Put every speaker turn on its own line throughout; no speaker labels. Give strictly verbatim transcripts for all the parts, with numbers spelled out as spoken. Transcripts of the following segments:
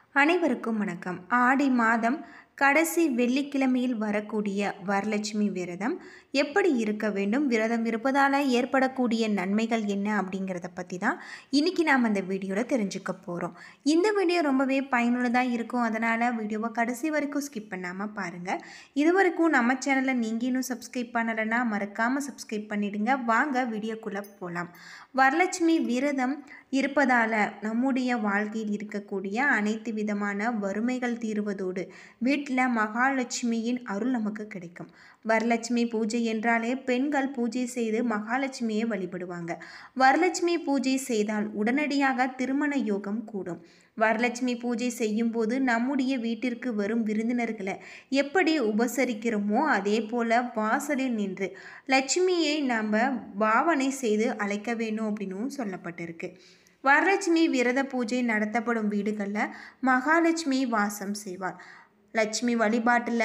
அனைவருக்கும் வணக்கம். ஆடி மாதம் கடைசி வெள்ளிக்கிழமையில் வரக்கூடிய வரலட்சுமி விரதம் எப்படி இருக்க வேண்டும், விரதம் இருப்பதால் ஏற்படக்கூடிய நன்மைகள் என்ன அப்படிங்கிறத பற்றி தான் இன்றைக்கி நாம் அந்த வீடியோவில் தெரிஞ்சுக்க போகிறோம். இந்த வீடியோ ரொம்பவே பயனுள்ளதாக இருக்கும். அதனால் வீடியோவை கடைசி வரைக்கும் ஸ்கிப் பண்ணாமல் பாருங்கள். இது வரைக்கும் நம்ம சேனலை நீங்கள் இன்னும் சப்ஸ்கிரைப் பண்ணலைன்னா மறக்காமல் சப்ஸ்கிரைப் பண்ணிவிடுங்க. வாங்க வீடியோக்குள்ளே போகலாம். வரலட்சுமி விரதம் இருப்பதால் நம்முடைய வாழ்க்கையில் இருக்கக்கூடிய அனைத்து விதமான வறுமைகள் தீர்வதோடு வீட்டில் மகாலட்சுமியின் அருள் நமக்கு கிடைக்கும். வரலட்சுமி பூஜை என்றாலே பெண்கள் பூஜை செய்து மகாலட்சுமியை வழிபடுவாங்க. வரலட்சுமி பூஜை செய்தால் உடனடியாக திருமண யோகம் கூடும். வரலட்சுமி பூஜை செய்யும் போது நம்முடைய வீட்டிற்கு வரும் விருந்தினர்களை எப்படி உபசரிக்கிறோமோ அதே போல் வாசலில் நின்று லட்சுமியை நம்ம பாவனை செய்து அழைக்க வேணும் அப்படின்னு சொல்லப்பட்டிருக்கு. வரலட்சுமி விரத பூஜை நடத்தப்படும் வீடுகளில் மகாலட்சுமி வாசம் செய்வார். லட்சுமி வழிபாட்டில்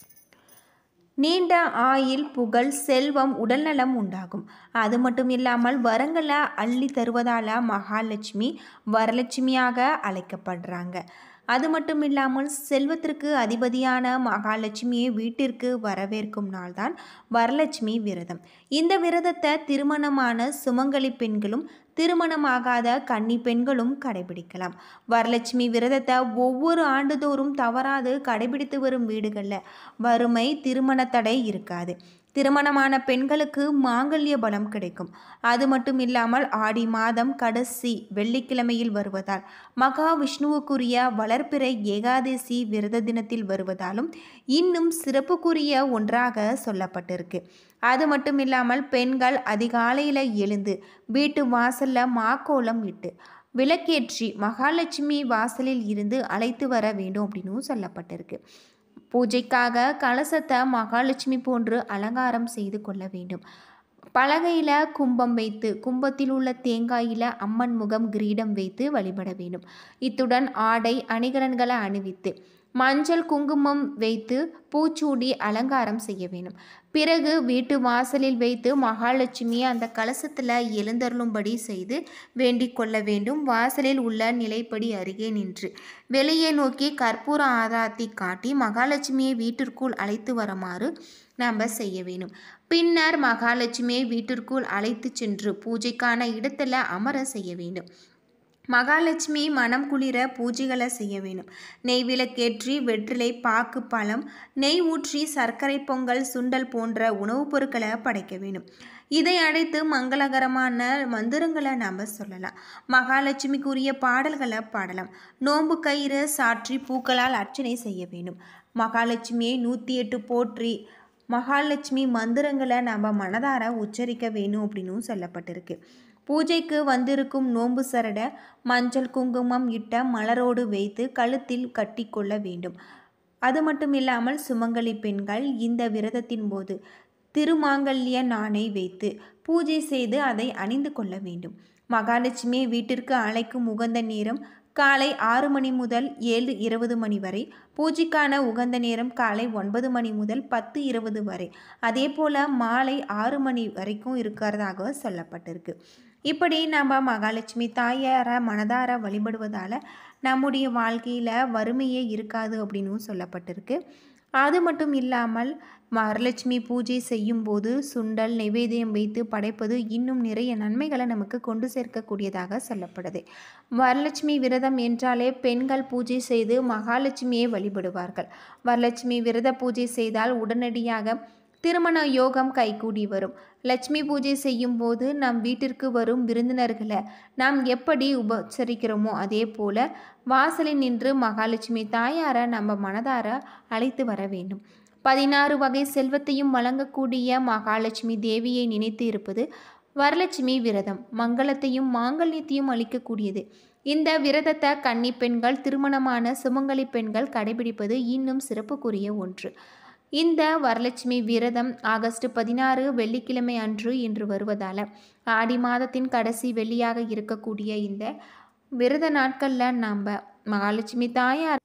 நீண்ட ஆயுள், புகழ், செல்வம், உடல்நலம் உண்டாகும். அது மட்டும் இல்லாமல் வரங்களை அள்ளி தருவதால் மகாலட்சுமி வரலட்சுமியாக அழைக்கப்படுறாங்க. அது மட்டும் இல்லாமல் செல்வத்திற்கு அதிபதியான மகாலட்சுமியை வீட்டிற்கு வரவேற்கும் நாள்தான் வரலட்சுமி விரதம். இந்த விரதத்தை திருமணமான சுமங்கலி பெண்களும் திருமணமாகாத கன்னி பெண்களும் கடைபிடிக்கலாம். வரலட்சுமி விரதத்தை ஒவ்வொரு ஆண்டுதோறும் தவறாது கடைபிடித்து வரும் வீடுகளில் வறுமை, திருமண தடை இருக்காது. திருமணமான பெண்களுக்கு மாங்கல்ய பலம் கிடைக்கும். அது மட்டும் இல்லாமல் ஆடி மாதம் கடைசி வெள்ளிக்கிழமையில் வருவதால் மகாவிஷ்ணுவுக்குரிய வளர்பிறை ஏகாதசி விரத தினத்தில் வருவதாலும் இன்னும் சிறப்புக்குரிய ஒன்றாக சொல்லப்பட்டிருக்கு. அது மட்டும் இல்லாமல் பெண்கள் அதிகாலையில் எழுந்து வீட்டு வாசலில் மாக்கோலம் இட்டு விளக்கேற்றி மகாலட்சுமி வாசலில் இருந்து அழைத்து வர வேண்டும் அப்படின்னு சொல்லப்பட்டிருக்கு. பூஜைக்காக கலசத்தை மகாலட்சுமி போன்று அலங்காரம் செய்து கொள்ள வேண்டும். பலகையில் கும்பம் வைத்து கும்பத்தில் உள்ள தேங்காயில் அம்மன் முகம் கிரீடம் வைத்து வழிபட வேண்டும். இத்துடன் ஆடை அணிகலன்களை அணிவித்து மஞ்சள் குங்குமம் வைத்து பூச்சூடி அலங்காரம் செய்ய வேண்டும். பிறகு வீட்டு வாசலில் வைத்து மகாலட்சுமியை அந்த கலசத்தில் எழுந்தருளும்படி செய்து வேண்டிக் கொள்ள வேண்டும். வாசலில் உள்ள நிலைப்படி அருகே நின்று வெளியே நோக்கி கற்பூர ஆராத்தி காட்டி மகாலட்சுமியை வீட்டிற்குள் அழைத்து வருமாறு நாம் செய்ய வேண்டும். பின்னர் மகாலட்சுமியை வீட்டிற்குள் அழைத்து சென்று பூஜைக்கான இடத்துல அமர செய்ய வேண்டும். மகாலட்சுமி மனம் குளிர பூஜைகளை செய்ய வேண்டும். நெய் விளக்கேற்றி வெற்றிலை, பாக்கு, பழம், நெய் ஊற்றி சர்க்கரை பொங்கல், சுண்டல் போன்ற உணவுப் பொருட்களை படைக்க வேண்டும். இதை அடைத்து மங்களகரமான மந்திரங்களை நாம் சொல்லலாம். மகாலட்சுமிக்குரிய பாடல்களை பாடலாம். நோன்பு கயிறு சாற்றி பூக்களால் அர்ச்சனை செய்ய வேண்டும். மகாலட்சுமியை நூற்றி எட்டு போற்றி மகாலட்சுமி மந்திரங்களை நம்ம மனதார உச்சரிக்க வேணும் அப்படின்னு சொல்லப்பட்டிருக்கு. பூஜைக்கு வந்திருக்கும் நோன்பு சரடை மஞ்சள் குங்குமம் இட்ட மலரோடு வைத்து கழுத்தில் கட்டி கொள்ள வேண்டும். அது மட்டும் இல்லாமல் சுமங்கலி பெண்கள் இந்த விரதத்தின் போது திருமாங்கல்ய நாணை வைத்து பூஜை செய்து அதை அணிந்து கொள்ள வேண்டும். மகாலட்சுமியை வீட்டிற்கு அழைக்கும் உகந்த நேரம் காலை ஆறு மணி முதல் ஏழு இருபது மணி வரை. பூஜைக்கான உகந்த நேரம் காலை ஒன்பது மணி முதல் பத்து இருபது வரை. அதே போல் மாலை ஆறு மணி வரைக்கும் இருக்கிறதாக சொல்லப்பட்டிருக்கு. இப்படி நம்ம மகாலட்சுமி தாயாரை மனதார வழிபடுவதால் நம்முடைய வாழ்க்கையில் வறுமையே இருக்காது அப்படின்னு சொல்லப்பட்டிருக்கு. அது மட்டும் இல்லாமல் வரலட்சுமி பூஜை செய்யும் போது சுண்டல் நைவேத்தியம் வைத்து படைப்பது இன்னும் நிறைய நன்மைகளை நமக்கு கொண்டு சேர்க்கக்கூடியதாக சொல்லப்படுது. வரலட்சுமி விரதம் என்றாலே பெண்கள் பூஜை செய்து மகாலட்சுமியை வழிபடுவார்கள். வரலட்சுமி விரத பூஜை செய்தால் உடனடியாக திருமண யோகம் கைகூடி வரும். லட்சுமி பூஜை செய்யும் போது நம் வீட்டிற்கு வரும் விருந்தினர்களை நாம் எப்படி உபசரிக்கிறோமோ அதே போல் வாசலில் நின்று மகாலட்சுமி தாயாரை நம்ம மனதார அழைத்து வர வேண்டும். பதினாறு வகை செல்வத்தையும் வழங்கக்கூடிய மகாலட்சுமி தேவியை நினைத்து இருப்பது வரலட்சுமி விரதம் மங்களத்தையும் மாங்கல்யத்தையும் அளிக்கக்கூடியது. இந்த விரதத்தை கன்னி பெண்கள், திருமணமான சுமங்கலி பெண்கள் கடைபிடிப்பது இன்னும் சிறப்புக்குரிய ஒன்று. இந்த வரலட்சுமி விரதம் ஆகஸ்ட் பதினாறு வெள்ளிக்கிழமை அன்று இன்று வருவதால் ஆடி மாதத்தின் கடைசி வெள்ளியாக இருக்கக்கூடிய இந்த விரத நாட்களில் நாம் மகாலட்சுமி தாயார்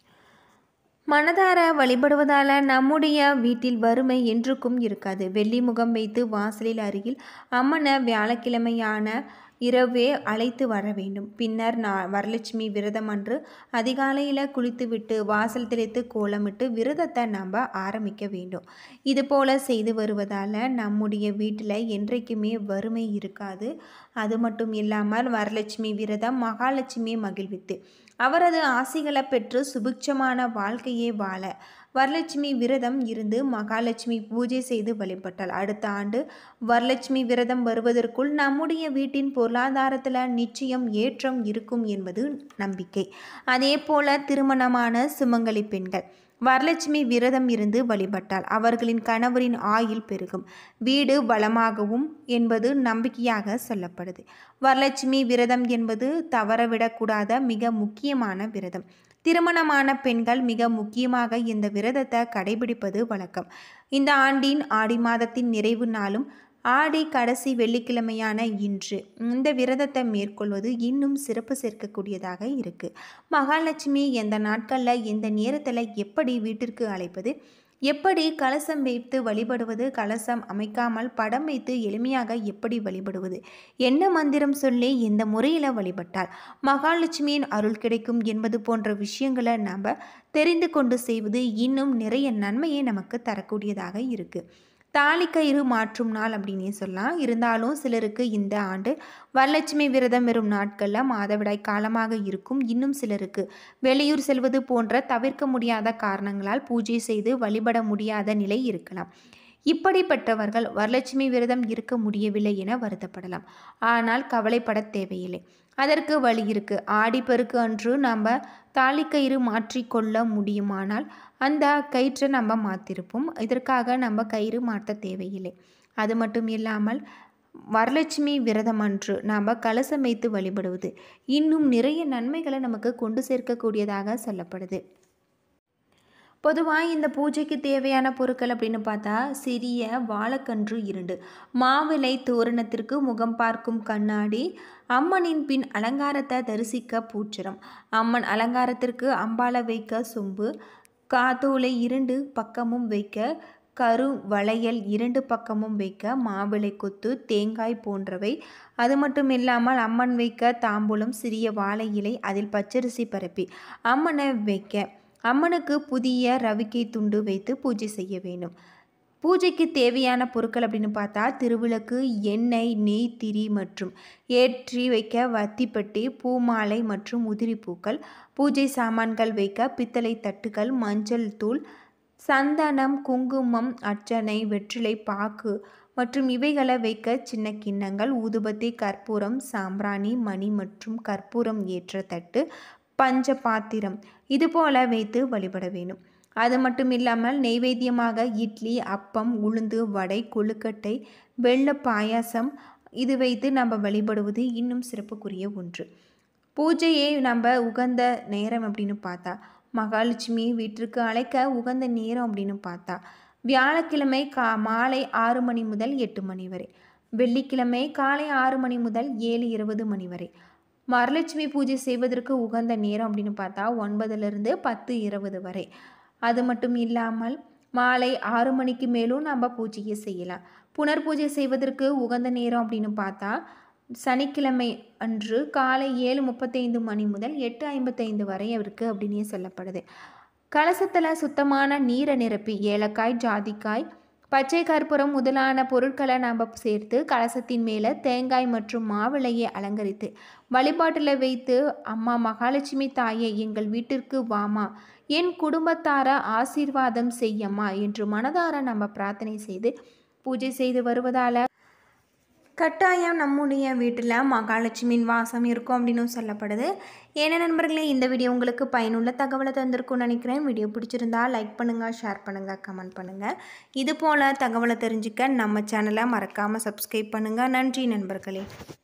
மனதார வழிபடுவதால் நம்முடைய வீட்டில் வறுமை என்றுக்கும் இருக்காது. வெள்ளி முகம் வைத்து வாசலில் அருகில் அம்மனை வியாழக்கிழமையான இரவே அழைத்து வர வேண்டும். பின்னர் நான் வரலட்சுமி விரதம் அன்று அதிகாலையில் குளித்துவிட்டு வாசல் தெளித்து கோலமிட்டு விரதத்தை நம்ம ஆரம்பிக்க வேண்டும். இது போல் செய்து வருவதால் நம்முடைய வீட்டில் என்றைக்குமே வறுமை இருக்காது. அது மட்டும் இல்லாமல் வரலட்சுமி விரதம் மகாலட்சுமியை மகிழ்வித்து அவரது ஆசிகளை பெற்று சுபிட்சமான வாழ்க்கையே வாழ வரலட்சுமி விரதம் இருந்து மகாலட்சுமி பூஜை செய்து வழிபட்டால் அடுத்த ஆண்டு வரலட்சுமி விரதம் வருவதற்குள் நம்முடைய வீட்டின் பொருளாதாரத்தில் நிச்சயம் ஏற்றம் இருக்கும் என்பது நம்பிக்கை. அதே போல திருமணமான சுமங்கலி பெண்கள் வரலட்சுமி விரதம் இருந்து வழிபட்டால் அவர்களின் கணவரின் ஆயுள் பெருகும், வீடு வளமாகவும் என்பது நம்பிக்கையாக சொல்லப்படுது. வரலட்சுமி விரதம் என்பது தவறவிடக்கூடாத மிக முக்கியமான விரதம். திருமணமான பெண்கள் மிக முக்கியமாக இந்த விரதத்தை கடைபிடிப்பது வழக்கம். இந்த ஆண்டின் ஆடி மாதத்தின் நிறைவு நாளும் ஆடி கடைசி வெள்ளிக்கிழமையான இன்று இந்த விரதத்தை மேற்கொள்வது இன்னும் சிறப்பு சேர்க்கக்கூடியதாக இருக்குது. மகாலட்சுமி எந்த நாட்களில் எந்த நேரத்தில் எப்படி வீட்டிற்கு அழைப்பது, எப்படி கலசம் வைத்து வழிபடுவது, கலசம் அமைக்காமல் படம் வைத்து எளிமையாக எப்படி வழிபடுவது, என்ன மந்திரம் சொல்லி எந்த முறையில் வழிபட்டால் மகாலட்சுமியின் அருள் கிடைக்கும் என்பது போன்ற விஷயங்களை நாம் தெரிந்து கொண்டு செய்வது இன்னும் நிறைய நன்மையை நமக்கு தரக்கூடியதாக இருக்குது. தாலிக்கயிறு மாற்றும் நாள் அப்படின்னே சொல்லலாம். இருந்தாலும் சிலருக்கு இந்த ஆண்டு வரலட்சுமி விரதம் வரும் நாட்களில் மாதவிடாய் காலமாக இருக்கும். இன்னும் சிலருக்கு வெளியூர் செல்வது போன்ற தவிர்க்க முடியாத காரணங்களால் பூஜை செய்து வழிபட முடியாத நிலை இருக்கலாம். இப்படிப்பட்டவர்கள் வரலட்சுமி விரதம் இருக்க முடியவில்லை என வருத்தப்படலாம். ஆனால் கவலைப்பட தேவையில்லை, அதற்கு வழி இருக்கு. ஆடிப்பெருக்கு அன்று நம்ம தாலிக்கயிறு மாற்றிக்கொள்ள முடியுமானால் அந்த கயிற்றை நம்ம மாற்றிருப்போம். இதற்காக நம்ம கயிறு மாற்ற தேவையில்லை. அது மட்டும் இல்லாமல் வரலட்சுமி விரதம் அன்று நாம் கலசம் வைத்து வழிபடுவது இன்னும் நிறைய நன்மைகளை நமக்கு கொண்டு சேர்க்கக்கூடியதாக சொல்லப்படுது. பொதுவாக இந்த பூஜைக்கு தேவையான பொருட்கள் அப்படின்னு பார்த்தா சிறிய வாழைக்கன்று இரண்டு, மாவிலை தோரணத்திற்கு முகம் பார்க்கும் கண்ணாடி, அம்மனின் பின் அலங்காரத்தை தரிசிக்க பூச்சரம், அம்மன் அலங்காரத்திற்கு அம்பாளை வைக்க சொம்பு, காத்தோலை இரண்டு பக்கமும் வைக்க கரு வளையல் இரண்டு பக்கமும் வைக்க மாவிளை கொத்து, தேங்காய் போன்றவை. அது மட்டும் இல்லாமல் அம்மன் வைக்க தாம்பூலம், சிறிய வாழை இலை, அதில் பச்சரிசி பரப்பி அம்மனை வைக்க அம்மனுக்கு புதிய ரவிக்கை துண்டு வைத்து பூஜை செய்ய வேண்டும். பூஜைக்கு தேவையான பொருட்கள் அப்படின்னு பார்த்தா திருவிளக்கு, எண்ணெய், நெய், திரி மற்றும் ஏற்றி வைக்க வத்திப்பட்டி, பூமாலை மற்றும் உதிரி பூக்கள், பூஜை சாமான்கள் வைக்க பித்தளை தட்டுகள், மஞ்சள் தூள், சந்தனம், குங்குமம், அர்ச்சனை, வெற்றிலை பாக்கு மற்றும் இவைகளை வைக்க சின்ன கிண்ணங்கள், ஊதுபத்தி, கற்பூரம், சாம்பிராணி, மணி மற்றும் கற்பூரம் ஏற்ற தட்டு, பஞ்ச பாத்திரம் இதுபோல வைத்து வழிபட வேண்டும். அது மட்டும் இல்லாமல் நெய்வேத்தியமாக இட்லி, அப்பம், உளுந்து வடை, கொழுக்கட்டை, வெள்ள பாயாசம் இது வைத்து நம்ம வழிபடுவது இன்னும் சிறப்புக்குரிய ஒன்று. பூஜையை நம்ம உகந்த நேரம் அப்படின்னு பார்த்தா மகாலட்சுமியை வீட்டிற்கு அழைக்க உகந்த நேரம் அப்படின்னு பார்த்தா வியாழக்கிழமை கா மாலை ஆறு மணி முதல் எட்டு மணி வரை, வெள்ளிக்கிழமை காலை ஆறு மணி முதல் ஏழு இருபது மணி வரை. வரலட்சுமி பூஜை செய்வதற்கு உகந்த நேரம் அப்படின்னு பார்த்தா ஒன்பதுலேருந்து பத்து இருபது வரை. அது மட்டும் இல்லாமல் மாலை ஆறு மணிக்கு மேலும் நம்ம பூஜையை செய்யலாம். புனர் பூஜை செய்வதற்கு உகந்த நேரம் அப்படின்னு பார்த்தா சனிக்கிழமை அன்று காலை ஏழு முப்பத்தைந்து மணி முதல் எட்டு ஐம்பத்தைந்து வரை இருக்குது அப்படின்னே சொல்லப்படுது. கலசத்தில் சுத்தமான நீரை நிரப்பி ஏலக்காய், ஜாதிக்காய், பச்சை கற்பூரம் முதலான பொருட்களை நாம் சேர்த்து கலசத்தின் மேலே தேங்காய் மற்றும் மாவிளையை அலங்கரித்து வழிபாட்டில் வைத்து அம்மா மகாலட்சுமி தாயே எங்கள் வீட்டிற்கு வாமா, என் குடும்பத்தார ஆசீர்வாதம் செய்யம்மா என்று மனதார நம்ம பிரார்த்தனை செய்து பூஜை செய்து வருவதால் கட்டாயம் நம்முடைய வீட்டில் மகாலட்சுமியின் வாசம் இருக்கும் அப்படின்னு சொல்லப்படுது. ஏன்னா நண்பர்களே, இந்த வீடியோ உங்களுக்கு பயனுள்ள தகவலை தந்திருக்கும்னு நினைக்கிறேன். வீடியோ பிடிச்சிருந்தா லைக் பண்ணுங்கள், ஷேர் பண்ணுங்கள், கமெண்ட் பண்ணுங்கள். இது போல் தகவலை தெரிஞ்சுக்க நம்ம சேனலை மறக்காமல் சப்ஸ்கிரைப் பண்ணுங்கள். நன்றி நண்பர்களே.